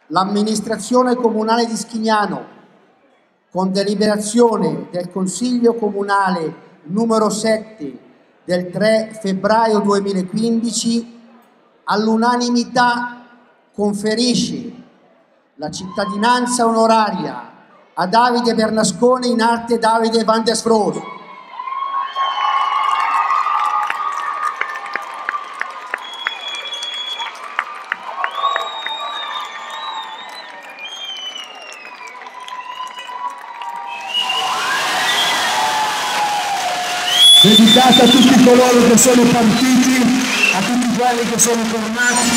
l'amministrazione comunale di Schignano, con deliberazione del Consiglio Comunale numero 7 del 3 febbraio 2015, all'unanimità conferisce la cittadinanza onoraria a Davide Bernasconi, in arte Davide Van der Sproos. Dedicata a tutti coloro che sono partiti, a tutti quelli che sono tornati.